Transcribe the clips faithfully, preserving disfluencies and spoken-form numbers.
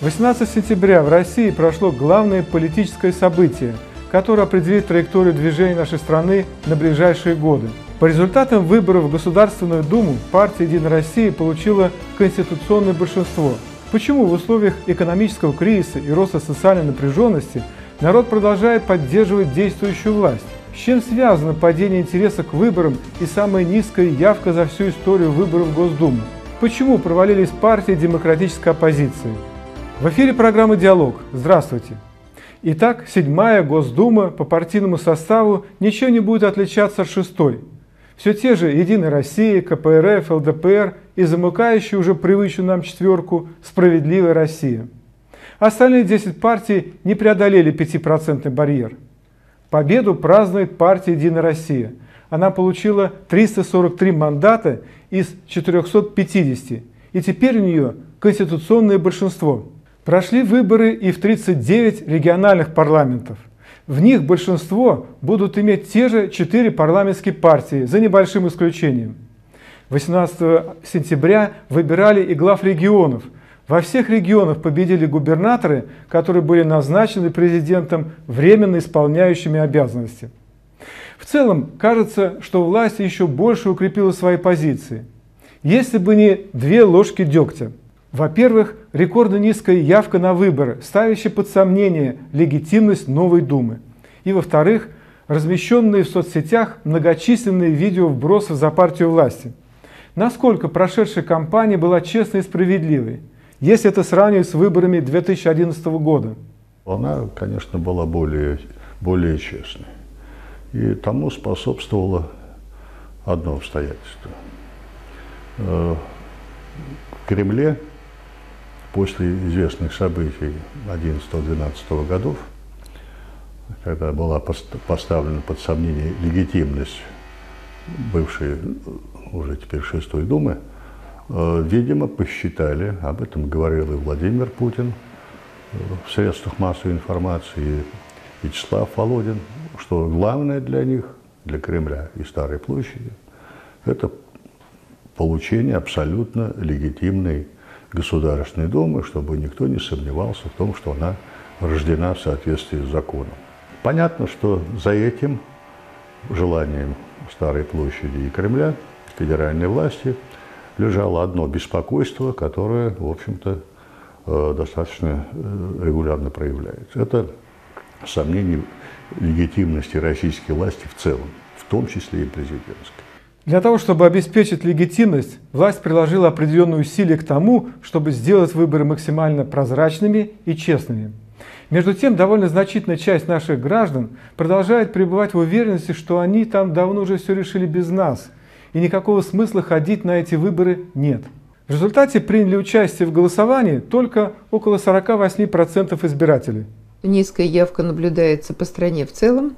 восемнадцатого сентября в России прошло главное политическое событие, которое определит траекторию движения нашей страны на ближайшие годы. По результатам выборов в Государственную Думу партия «Единая Россия» получила конституционное большинство. Почему в условиях экономического кризиса и роста социальной напряженности народ продолжает поддерживать действующую власть? С чем связано падение интереса к выборам и самая низкая явка за всю историю выборов в Госдуму? Почему провалились партии демократической оппозиции? В эфире программы «Диалог». Здравствуйте! Итак, седьмая Госдума по партийному составу ничего не будет отличаться от шестой. Все те же «Единая Россия», ка пэ эр эф, эл дэ пэ эр и замыкающая уже привычную нам четверку «Справедливая Россия». Остальные десять партий не преодолели пятипроцентный барьер. Победу празднует партия «Единая Россия». Она получила триста сорок три мандата из четырёхсот пятидесяти, и теперь у нее конституционное большинство. Прошли выборы и в тридцать девять региональных парламентов. В них большинство будут иметь те же четыре парламентские партии, за небольшим исключением. восемнадцатого сентября выбирали и глав регионов. Во всех регионах победили губернаторы, которые были назначены президентом временно исполняющими обязанности. В целом, кажется, что власть еще больше укрепила свои позиции. Если бы не две ложки дегтя. Во-первых, рекордно низкая явка на выборы, ставящая под сомнение легитимность новой Думы. И во-вторых, размещенные в соцсетях многочисленные видео вбросов за партию власти. Насколько прошедшая кампания была честной и справедливой, если это сравнивать с выборами две тысячи одиннадцатого года? Она, конечно, была более, более честной. И тому способствовало одно обстоятельство. В Кремле после известных событий одиннадцатого-двенадцатого годов, когда была поставлена под сомнение легитимность бывшей, уже теперь шестой Думы, видимо, посчитали, об этом говорил и Владимир Путин в средствах массовой информации, и Вячеслав Володин, что главное для них, для Кремля и Старой площади, это получение абсолютно легитимной Государственной Думы, чтобы никто не сомневался в том, что она рождена в соответствии с законом. Понятно, что за этим желанием Старой площади и Кремля, федеральной власти, лежало одно беспокойство, которое, в общем-то, достаточно регулярно проявляется. Это сомнение легитимности российской власти в целом, в том числе и президентской. Для того, чтобы обеспечить легитимность, власть приложила определенные усилия к тому, чтобы сделать выборы максимально прозрачными и честными. Между тем, довольно значительная часть наших граждан продолжает пребывать в уверенности, что они там давно уже все решили без нас, и никакого смысла ходить на эти выборы нет. В результате приняли участие в голосовании только около сорока восьми процентов избирателей. Низкая явка наблюдается по стране в целом,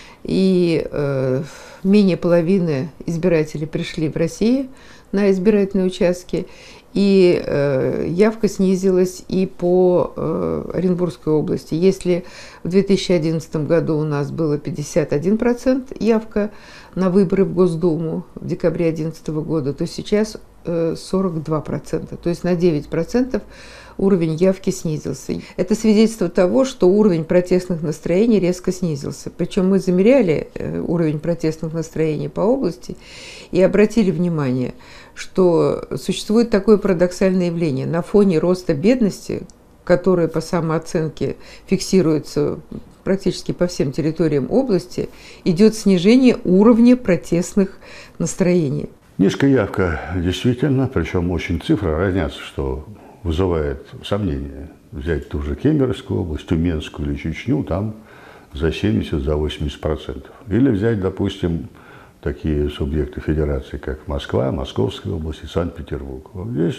и э, менее половины избирателей пришли в Россию на избирательные участки, и э, явка снизилась и по э, Оренбургской области. Если в две тысячи одиннадцатом году у нас было пятьдесят один процент явка на выборы в Госдуму в декабре две тысячи одиннадцатого года, то сейчас э, сорок два процента, то есть на девять процентов уровень явки снизился. Это свидетельство того, что уровень протестных настроений резко снизился. Причем мы замеряли уровень протестных настроений по области и обратили внимание, что существует такое парадоксальное явление. На фоне роста бедности, которая по самооценке фиксируется практически по всем территориям области, идет снижение уровня протестных настроений. Низкая явка действительно, причем очень цифры разнятся, что вызывает сомнения. Взять ту же Кемеровскую область, Тюменскую или Чечню, там за семьдесят, за восемьдесят процентов. Или взять, допустим, такие субъекты федерации, как Москва, Московская область и Санкт-Петербург. Вот здесь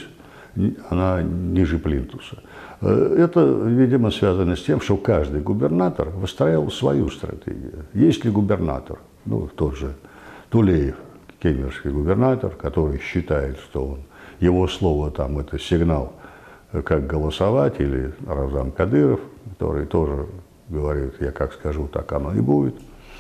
она ниже плинтуса. Это, видимо, связано с тем, что каждый губернатор выстраивал свою стратегию. Есть ли губернатор, ну, тот же Тулеев, кемеровский губернатор, который считает, что он, его слово там это сигнал, как голосовать, или Рамзан Кадыров, который тоже говорит, я как скажу, так оно и будет,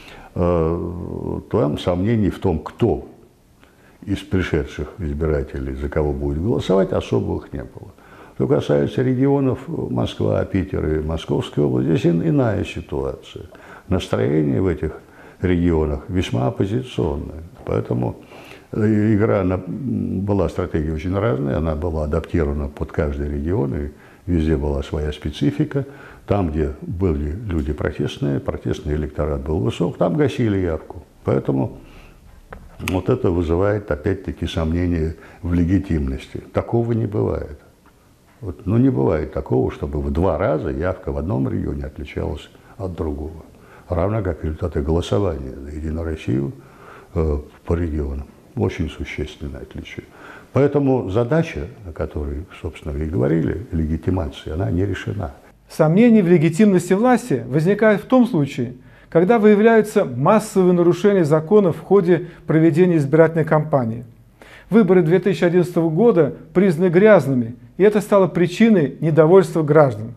там сомнений в том, кто из пришедших избирателей, за кого будет голосовать, особых не было. Что касается регионов Москва, Питер и Московская область, здесь иная ситуация. Настроение в этих регионах весьма оппозиционное. Поэтому игра была, стратегия очень разная, она была адаптирована под каждый регион, и везде была своя специфика. Там, где были люди протестные, протестный электорат был высок, там гасили явку. Поэтому вот это вызывает, опять-таки, сомнения в легитимности. Такого не бывает. Вот, ну, не бывает такого, чтобы в два раза явка в одном регионе отличалась от другого. Равно как результаты голосования за Единую Россию э, по регионам. Очень существенное отличие. Поэтому задача, о которой, собственно, вы и говорили, легитимация, она не решена. Сомнения в легитимности власти возникают в том случае, когда выявляются массовые нарушения законов в ходе проведения избирательной кампании. Выборы две тысячи одиннадцатого года признаны грязными, и это стало причиной недовольства граждан.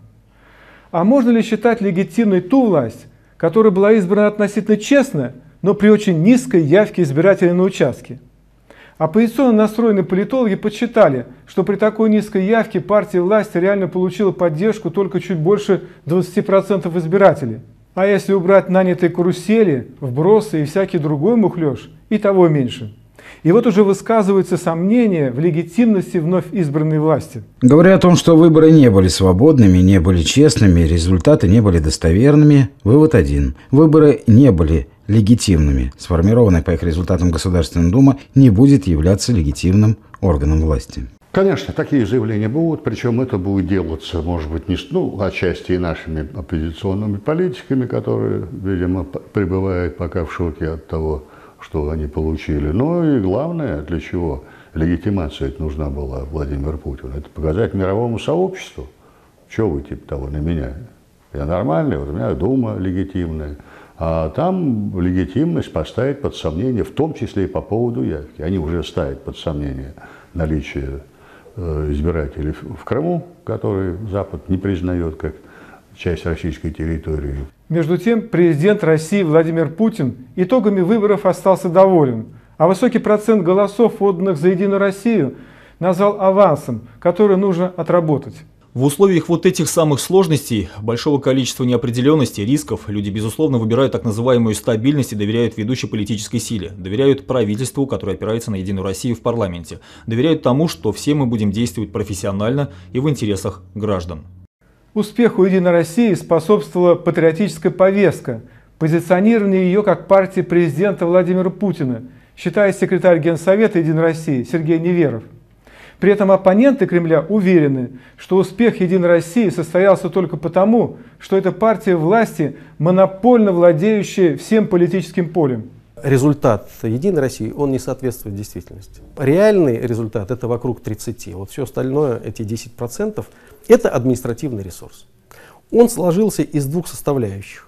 А можно ли считать легитимной ту власть, которая была избрана относительно честно, но при очень низкой явке избирателей на участке? Оппозиционно настроенные политологи подсчитали, что при такой низкой явке партия власти реально получила поддержку только чуть больше двадцати процентов избирателей. А если убрать нанятые карусели, вбросы и всякий другой мухлёж, и того меньше. И вот уже высказываются сомнения в легитимности вновь избранной власти. Говоря о том, что выборы не были свободными, не были честными, результаты не были достоверными, вывод один. Выборы не были легитимными. Сформированная по их результатам Государственная Дума не будет являться легитимным органом власти. Конечно, такие заявления будут, причем это будет делаться, может быть, не, ну, отчасти и нашими оппозиционными политиками, которые, видимо, пребывают пока в шоке от того, что они получили. Но и главное, для чего легитимация это нужна была Владимиру Путину, это показать мировому сообществу, что вы типа того на меня. Я нормальный, вот у меня Дума легитимная. А там легитимность поставить под сомнение, в том числе и по поводу явки. Они уже ставят под сомнение наличие э, избирателей в Крыму, который Запад не признает как часть российской территории. Между тем, президент России Владимир Путин итогами выборов остался доволен, а высокий процент голосов, отданных за Единую Россию, назвал авансом, который нужно отработать. В условиях вот этих самых сложностей, большого количества неопределенности, рисков, люди, безусловно, выбирают так называемую стабильность и доверяют ведущей политической силе, доверяют правительству, которое опирается на Единую Россию в парламенте, доверяют тому, что все мы будем действовать профессионально и в интересах граждан. Успеху Единой России способствовала патриотическая повестка, позиционирование ее как партии президента Владимира Путина, считает секретарь Генсовета Единой России Сергей Неверов. При этом оппоненты Кремля уверены, что успех Единой России состоялся только потому, что это партия власти, монопольно владеющая всем политическим полем. Результат Единой России, он не соответствует действительности. Реальный результат это вокруг тридцати. Вот все остальное, эти десять процентов, это административный ресурс. Он сложился из двух составляющих.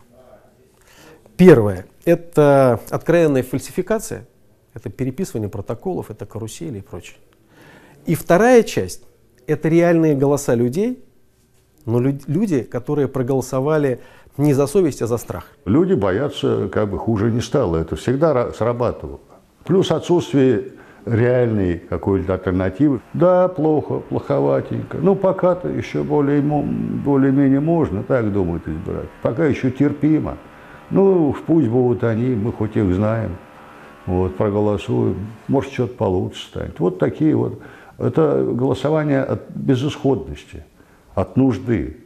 Первое – это откровенная фальсификация, это переписывание протоколов, это карусели и прочее. И вторая часть – это реальные голоса людей, но люди, которые проголосовали не за совесть, а за страх. Люди боятся, как бы хуже не стало. Это всегда срабатывало. Плюс отсутствие реальной какой-то альтернативы. Да, плохо, плоховатенько. Ну, пока-то еще более, более-менее можно, так думают избирать. Пока еще терпимо. Ну, пусть будут они, мы хоть их знаем. Вот, проголосуем. Может, что-то получше станет. Вот такие вот. Это голосование от безысходности, от нужды,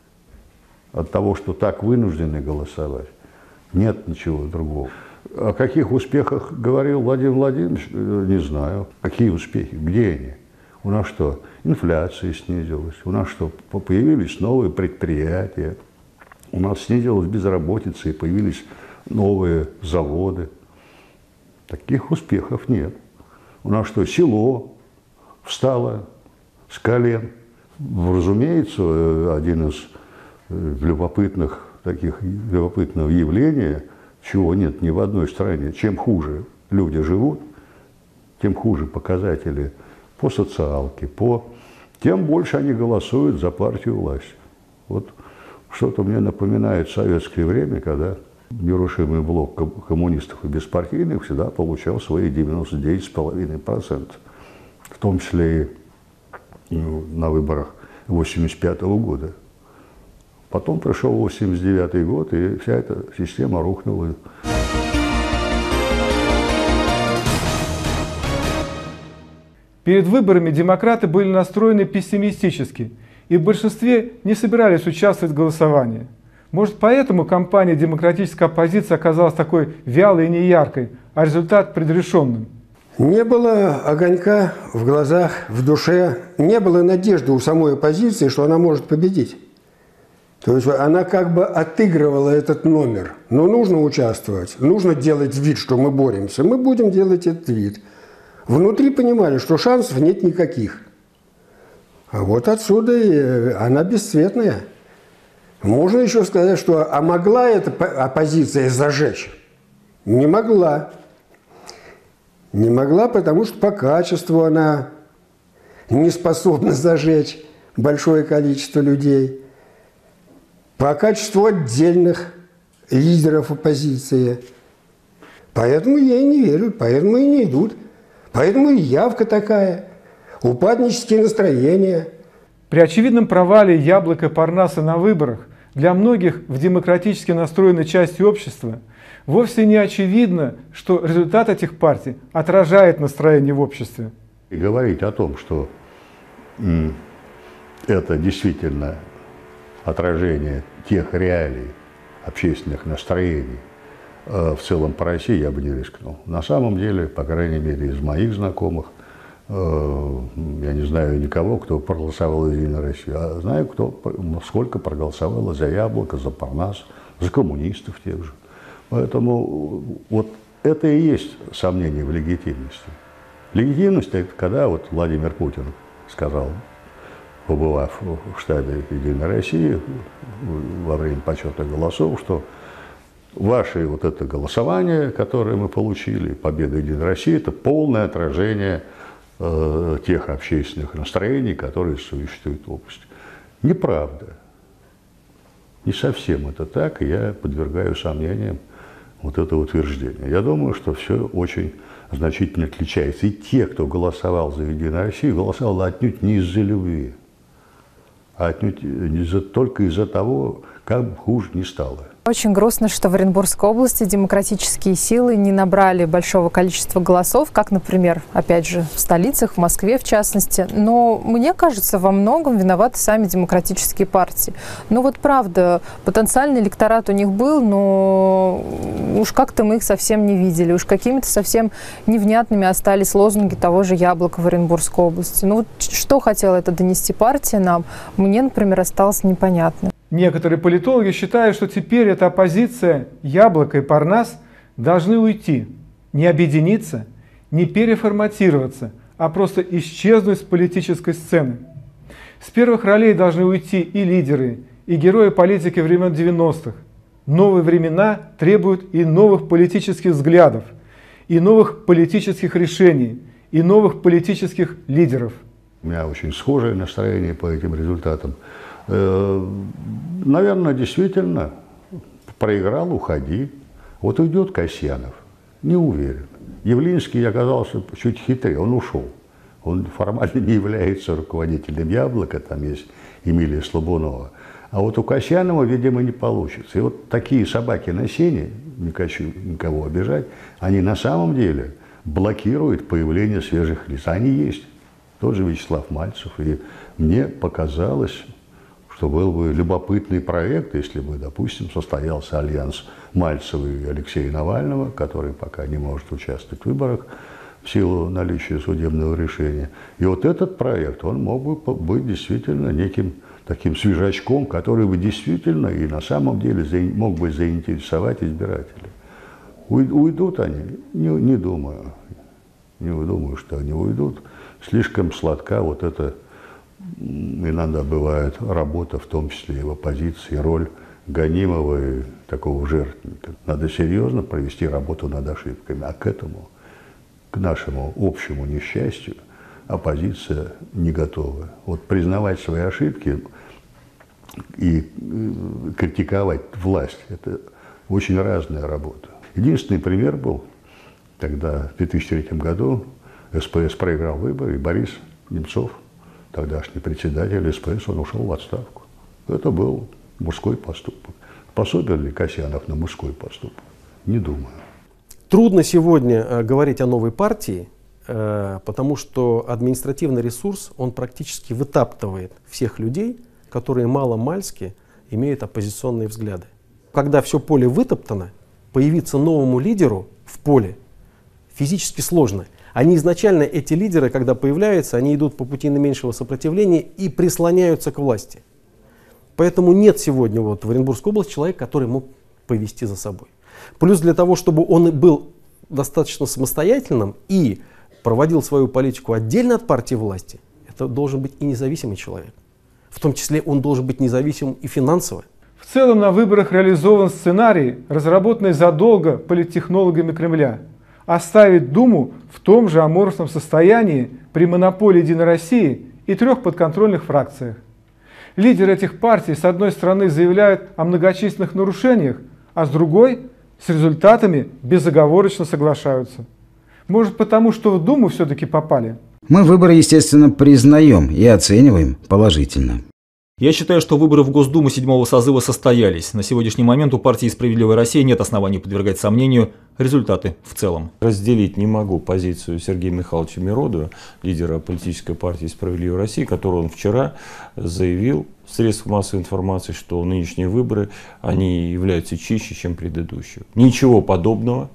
от того, что так вынуждены голосовать. Нет ничего другого. О каких успехах говорил Владимир Владимирович, не знаю. Какие успехи? Где они? У нас что, инфляция снизилась? У нас что, появились новые предприятия? У нас снизилась безработица и появились новые заводы. Таких успехов нет. У нас что, село встало с колен? Разумеется, один из любопытных таких любопытного явления, чего нет ни в одной стране. Чем хуже люди живут, тем хуже показатели по социалке, по... тем больше они голосуют за партию власти. Вот что-то мне напоминает советское время, когда нерушимый блок коммунистов и беспартийных всегда получал свои девяносто девять целых пять десятых процента. В том числе и на выборах восемьдесят пятого года. Потом пришел восемьдесят девятый год, и вся эта система рухнула. Перед выборами демократы были настроены пессимистически и в большинстве не собирались участвовать в голосовании. Может, поэтому кампания демократической оппозиции оказалась такой вялой и неяркой, а результат предрешенным? Не было огонька в глазах, в душе, не было надежды у самой оппозиции, что она может победить. То есть она как бы отыгрывала этот номер. Но нужно участвовать, нужно делать вид, что мы боремся. Мы будем делать этот вид. Внутри понимали, что шансов нет никаких. А вот отсюда и она бесцветная. Можно еще сказать, что а могла эта оппозиция зажечь? Не могла. Не могла, потому что по качеству она не способна зажечь большое количество людей. По качеству отдельных лидеров оппозиции. Поэтому я и не верю, поэтому и не идут. Поэтому и явка такая, упаднические настроения. При очевидном провале Яблока и Парнаса на выборах для многих в демократически настроенной части общества вовсе не очевидно, что результат этих партий отражает настроение в обществе. И говорить о том, что это действительно отражение тех реалий, общественных настроений в целом по России, я бы не рискнул. На самом деле, по крайней мере, из моих знакомых, я не знаю никого, кто проголосовал за «Единую Россию», а знаю, кто, сколько проголосовало за Яблоко, за Парнас, за коммунистов тех же. Поэтому вот это и есть сомнение в легитимности. Легитимность – это когда вот Владимир Путин сказал, побывав в штабе «Единой России» во время подсчета голосов, что ваше вот это голосование, которое мы получили, победа «Единой России», это полное отражение э, тех общественных настроений, которые существуют в области. Неправда. Не совсем это так, и я подвергаю сомнениям вот это утверждение. Я думаю, что все очень значительно отличается. И те, кто голосовал за «Единую Россию», голосовал отнюдь не из-за любви, а отнюдь из-за, только из-за того, как бы хуже не стало. Очень грустно, что в Оренбургской области демократические силы не набрали большого количества голосов, как, например, опять же, в столицах, в Москве в частности. Но мне кажется, во многом виноваты сами демократические партии. Ну вот правда, потенциальный электорат у них был, но уж как-то мы их совсем не видели. Уж какими-то совсем невнятными остались лозунги того же Яблока в Оренбургской области. Ну вот что хотела это донести партия нам, мне, например, осталось непонятно. Некоторые политологи считают, что теперь эта оппозиция Яблоко и Парнас должны уйти, не объединиться, не переформатироваться, а просто исчезнуть с политической сцены. С первых ролей должны уйти и лидеры, и герои политики времен девяностых. Новые времена требуют и новых политических взглядов, и новых политических решений, и новых политических лидеров. У меня очень схожее настроение по этим результатам. Наверное, действительно, проиграл, уходи. Вот уйдет Касьянов, не уверен. Явлинский оказался чуть хитрее, он ушел. Он формально не является руководителем Яблока, там есть Эмилия Слабунова. А вот у Касьянова, видимо, не получится. И вот такие собаки на сене, не хочу никого обижать, они на самом деле блокируют появление свежих лиц. Они есть. Тот же Вячеслав Мальцев. И мне показалось, что был бы любопытный проект, если бы, допустим, состоялся альянс Мальцева и Алексея Навального, который пока не может участвовать в выборах в силу наличия судебного решения. И вот этот проект, он мог бы быть действительно неким таким свежачком, который бы действительно и на самом деле мог бы заинтересовать избирателей. Уйдут они? Не, не думаю. Не думаю, что они уйдут. Слишком сладка вот эта, иногда бывает, работа, в том числе и в оппозиции, роль гонимого и такого жертвенника. Надо серьезно провести работу над ошибками. А к этому, к нашему общему несчастью, оппозиция не готова. Вот признавать свои ошибки и критиковать власть – это очень разная работа. Единственный пример был, когда в две тысячи третьем году СПС проиграл выборы, и Борис Немцов тогдашний председатель СПС, он ушел в отставку. Это был мужской поступок. Способен ли Касьянов на мужской поступок? Не думаю. Трудно сегодня говорить о новой партии, потому что административный ресурс, он практически вытаптывает всех людей, которые мало-мальски имеют оппозиционные взгляды. Когда все поле вытоптано, появиться новому лидеру в поле физически сложно. Они изначально, эти лидеры, когда появляются, они идут по пути наименьшего сопротивления и прислоняются к власти. Поэтому нет сегодня вот в Оренбургской области человека, который мог повести за собой. Плюс для того, чтобы он был достаточно самостоятельным и проводил свою политику отдельно от партии власти, это должен быть и независимый человек. В том числе он должен быть независимым и финансово. В целом на выборах реализован сценарий, разработанный задолго политтехнологами Кремля, оставить Думу в том же аморфном состоянии при монополии «Единой России» и трех подконтрольных фракциях. Лидеры этих партий с одной стороны заявляют о многочисленных нарушениях, а с другой с результатами безоговорочно соглашаются. Может потому, что в Думу все-таки попали? Мы выборы, естественно, признаем и оцениваем положительно. Я считаю, что выборы в Госдуму седьмого созыва состоялись. На сегодняшний момент у партии «Справедливая Россия» нет оснований подвергать сомнению результаты в целом. Разделить не могу позицию Сергея Михайловича Миродова, лидера политической партии «Справедливая Россия», который он вчера заявил в средствах массовой информации, что нынешние выборы, они являются чище, чем предыдущие. Ничего подобного.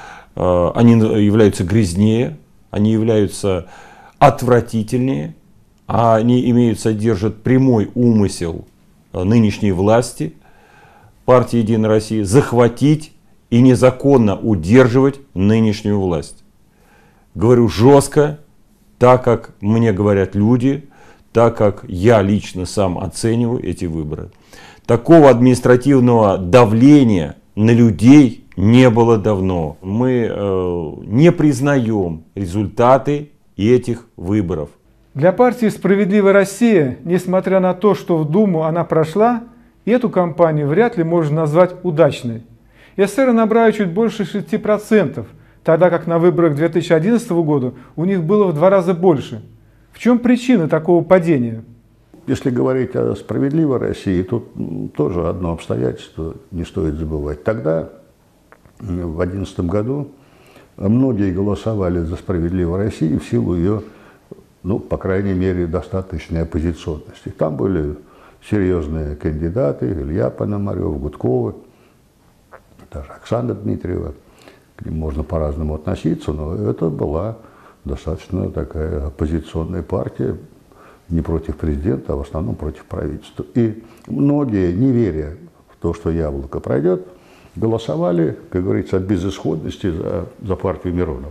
Они являются грязнее, они являются отвратительнее. Они имеют, содержат прямой умысел нынешней власти, партии «Единая Россия», захватить и незаконно удерживать нынешнюю власть. Говорю жестко, так как мне говорят люди, так как я лично сам оцениваю эти выборы. Такого административного давления на людей не было давно. Мы э, не признаем результаты этих выборов. Для партии «Справедливая Россия», несмотря на то, что в Думу она прошла, эту кампанию вряд ли можно назвать удачной. Эсеры набрали чуть больше шести процентов, тогда как на выборах две тысячи одиннадцатого года у них было в два раза больше. В чем причина такого падения? Если говорить о «Справедливой России», тут тоже одно обстоятельство не стоит забывать. Тогда, в две тысячи одиннадцатом году, многие голосовали за «Справедливую Россию» в силу ее, ну, по крайней мере, достаточной оппозиционности. Там были серьезные кандидаты: Илья Пономарев, Гудкова, даже Оксана Дмитриева. К ним можно по-разному относиться, но это была достаточно такая оппозиционная партия, не против президента, а в основном против правительства. И многие, не веря в то, что яблоко пройдет, голосовали, как говорится, от безысходности за, за партию Миронова.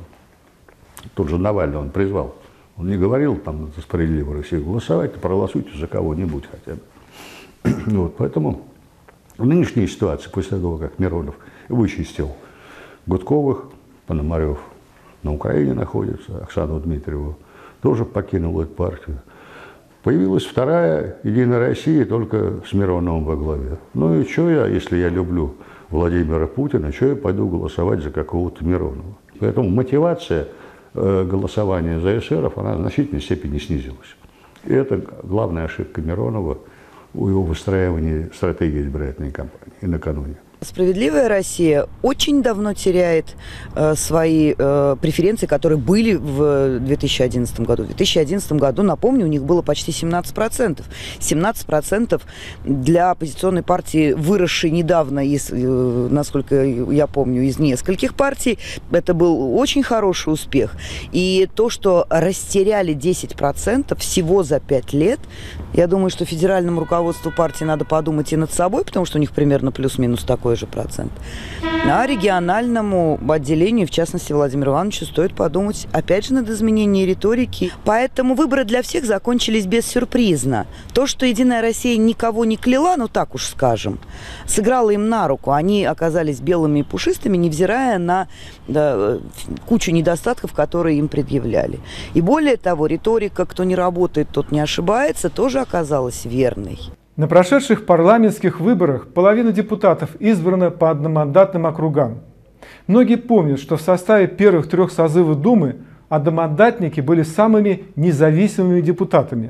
Тут же Навальный он призвал. Он не говорил там за «Справедливую Россию» голосовать, проголосуйте за кого-нибудь хотя бы. Вот, поэтому в нынешней ситуации, после того, как Миронов вычистил Гудковых, Пономарев на Украине находится, Оксану Дмитриеву тоже покинул эту партию, появилась вторая «Единая Россия», только с Мироновым во главе. Ну и что я, если я люблю Владимира Путина, что я пойду голосовать за какого-то Миронова? Поэтому мотивация голосования за эсеров, она в значительной степени снизилась. И это главная ошибка Миронова у его выстраивания стратегии избирательной кампании и накануне. «Справедливая Россия» очень давно теряет э, свои э, преференции, которые были в две тысячи одиннадцатом году. В две тысячи одиннадцатом году, напомню, у них было почти семнадцать процентов. семнадцать процентов для оппозиционной партии, выросшей недавно, из, э, насколько я помню, из нескольких партий, это был очень хороший успех. И то, что растеряли десять процентов всего за пять лет, я думаю, что федеральному руководству партии надо подумать и над собой, потому что у них примерно плюс-минус такой же процент. А региональному отделению, в частности Владимиру Ивановичу, стоит подумать опять же над изменением риторики. Поэтому выборы для всех закончились бессюрпризно. То, что «Единая Россия» никого не кляла, ну так уж скажем, сыграло им на руку. Они оказались белыми и пушистыми, невзирая на да, кучу недостатков, которые им предъявляли. И более того, риторика «кто не работает, тот не ошибается» тоже оказалась верной. На прошедших парламентских выборах половина депутатов избрана по одномандатным округам. Многие помнят, что в составе первых трех созывов Думы одномандатники были самыми независимыми депутатами.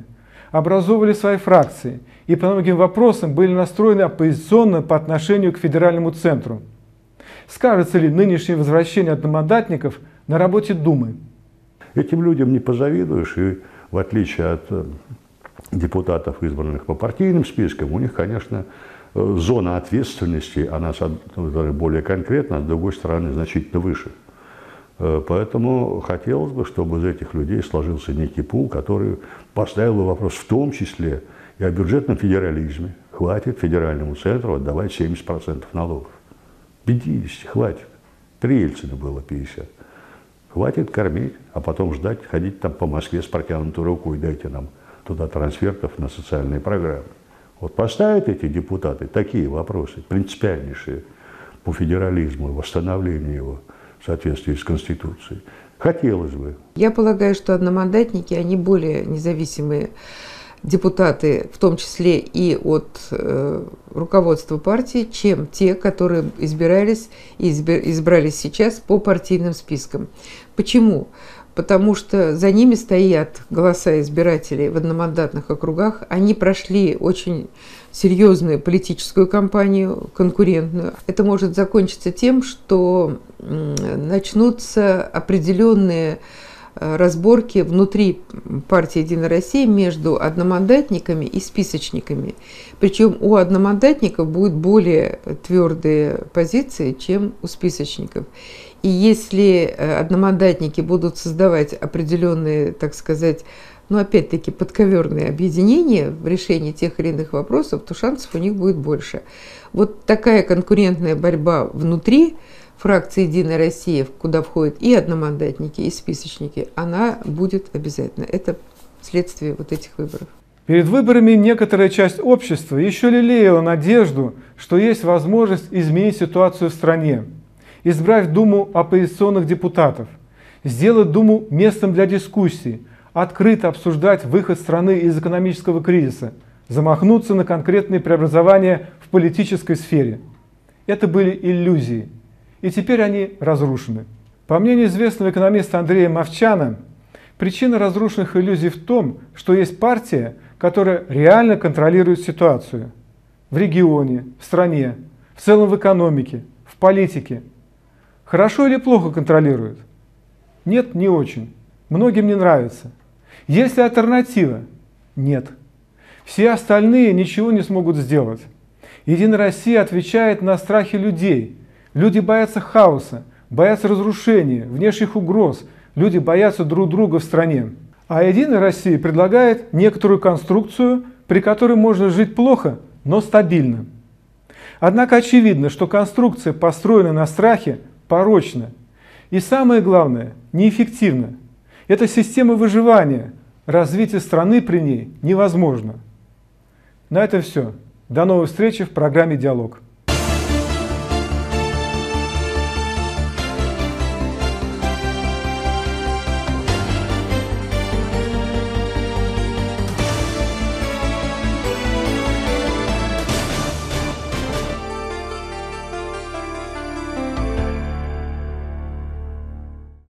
образовывали свои фракции и по многим вопросам были настроены оппозиционно по отношению к федеральному центру. Скажется ли нынешнее возвращение одномандатников на работе Думы? Этим людям не позавидуешь, и в отличие от депутатов, избранных по партийным спискам, у них, конечно, зона ответственности, она с одной стороны более конкретна, а с другой стороны значительно выше. Поэтому хотелось бы, чтобы из этих людей сложился некий пул, который поставил бы вопрос в том числе и о бюджетном федерализме. Хватит федеральному центру отдавать семьдесят процентов налогов. пятьдесят хватит. При Ельцине было пятьдесят. Хватит кормить, а потом ждать, ходить там по Москве с протянутой рукой, дайте нам туда трансфертов на социальные программы. Вот поставят эти депутаты такие вопросы, принципиальнейшие по федерализму и восстановлению его в соответствии с Конституцией. Хотелось бы. Я полагаю, что одномандатники, они более независимые депутаты, в том числе и от э, руководства партии, чем те, которые избирались и избрались сейчас по партийным спискам. Почему? Потому что за ними стоят голоса избирателей в одномандатных округах. Они прошли очень серьезную политическую кампанию, конкурентную. Это может закончиться тем, что начнутся определенные разборки внутри партии «Единая Россия» между одномандатниками и списочниками. Причем у одномандатников будут более твердые позиции, чем у списочников. И если одномандатники будут создавать определенные, так сказать, ну опять-таки подковерные объединения в решении тех или иных вопросов, то шансов у них будет больше. Вот такая конкурентная борьба внутри фракции «Единая Россия», куда входят и одномандатники, и списочники, она будет обязательно. Это следствие вот этих выборов. Перед выборами некоторая часть общества еще лелеяла надежду, что есть возможность изменить ситуацию в стране, избрать в Думу оппозиционных депутатов, сделать Думу местом для дискуссий, открыто обсуждать выход страны из экономического кризиса, замахнуться на конкретные преобразования в политической сфере. Это были иллюзии, и теперь они разрушены. По мнению известного экономиста Андрея Мовчана, причина разрушенных иллюзий в том, что есть партия, которая реально контролирует ситуацию в регионе, в стране, в целом в экономике, в политике. Хорошо или плохо контролирует? Нет, не очень. Многим не нравится. Есть ли альтернатива? Нет. Все остальные ничего не смогут сделать. Единая Россия отвечает на страхи людей. Люди боятся хаоса, боятся разрушения, внешних угроз. Люди боятся друг друга в стране. А Единая Россия предлагает некоторую конструкцию, при которой можно жить плохо, но стабильно. Однако очевидно, что конструкция, построенная на страхе, порочна. И самое главное, неэффективна. Это система выживания. Развитие страны при ней невозможно. На этом все. До новой встречи в программе «Диалог».